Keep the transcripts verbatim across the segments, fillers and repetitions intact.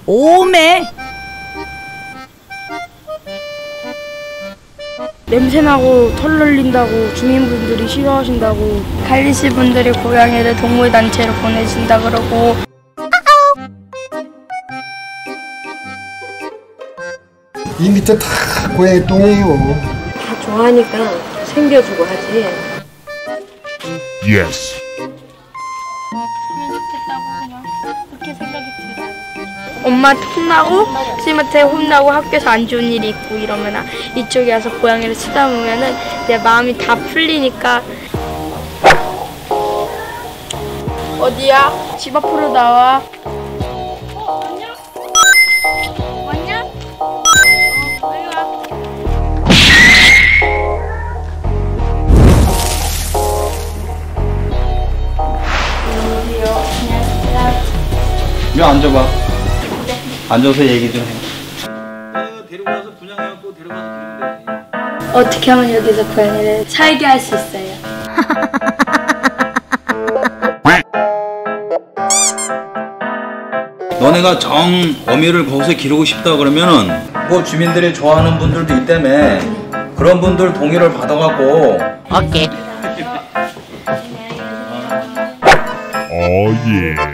오메! 냄새나고 털 날린다고 주민분들이 싫어하신다고 관리시 분들이 고양이를 동물단체로 보내신다 그러고 이 밑에 다 고양이 똥이에요. 다 좋아하니까 챙겨주고 하지. Yes. 그렇게 생각이 들어요. 엄마한테 혼나고 선생님한테 혼나고 학교에서 안 좋은 일이 있고 이러면 이쪽에 와서 고양이를 치다 보면은 내 마음이 다 풀리니까. 어디야? 집 앞으로 나와. 어, 안녕? 왔냐? 어, 빨리 와. 이리 앉아봐. 앉아서 얘기 좀 해. 데리고 와서 분양해갖고 데려가서 기르면 되지. 어떻게 하면 여기서 고양이를 살게 할 수 있어요? 너네가 정 어미를 거기서 기르고 싶다 그러면은 뭐 주민들이 좋아하는 분들도 있다며. 그런 분들 동의를 받아갖고. 오케이. Oh yeah.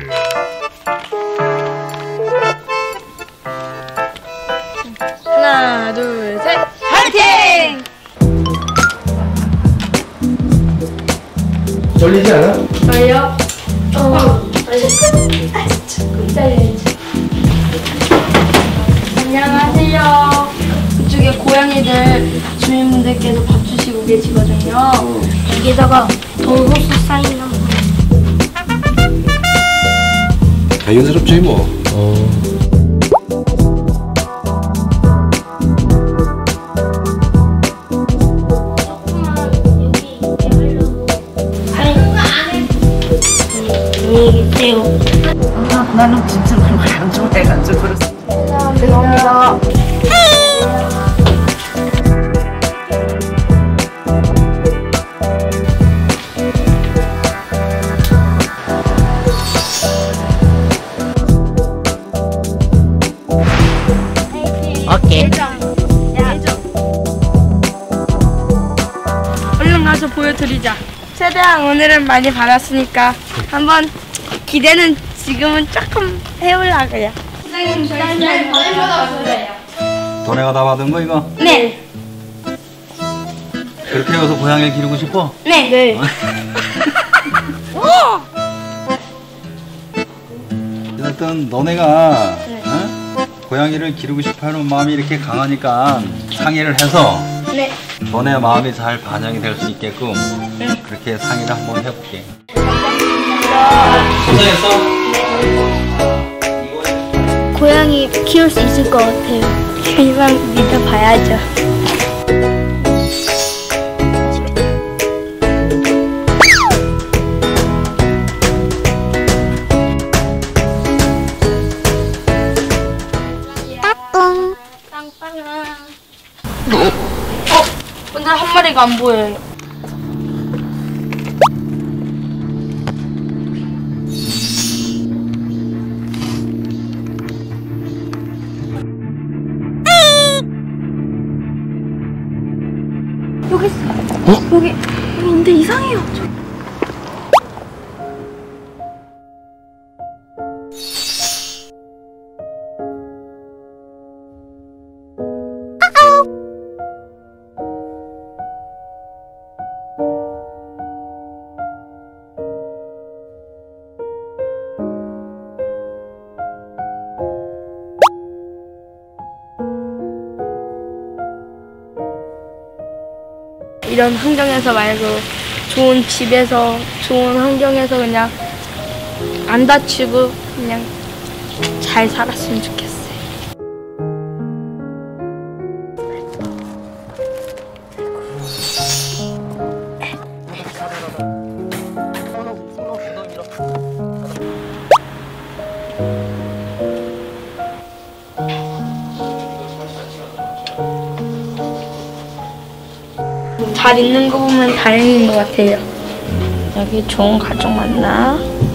하나, 둘, 셋, 파이팅! 떨리지 않아? 저요? 어, 빨리 끝. 기다려야지. 안녕하세요. 그쪽에 고양이들 주민분들께서 밥 주시고 계시거든요. 여기다가 동호수 사인 한번. 자연스럽지 뭐. 어. 안녕히 계세요. 아, 나는 진짜 말 안 좋아해가지고 그랬어. 죄송합니다. 오케이. 얼른 가서 보여드리자. 최대한 오늘은 많이 받았으니까 한번 기대는 지금은 조금 해보려고요. 선생님 저희 받은 받아보세요. 너네가 다 받은 거 이거? 네. 그렇게 해서 고양이를 기르고 싶어? 네. 네. 어쨌든 너네가 네. 어? 고양이를 기르고 싶어하는 마음이 이렇게 강하니까 상의를 해서 네. 너네 마음이 잘 반영이 될 수 있게끔 그렇게 상의를 한번 해볼게. 고생했어. 고양이 키울 수 있을 것 같아요. 이만 믿어봐야죠. 따뚱. 빵빵아. 어? 근데 한 마리가 안 보여요. 여기 있어. 어? 여기, 여기 있는데 이상해요. 저. 이런 환경에서 말고 좋은 집에서 좋은 환경에서 그냥 안 다치고 그냥 잘 살았으면 좋겠어요. 잘 있는 거 보면 다행인 것 같아요. 여기 좋은 가족 만나.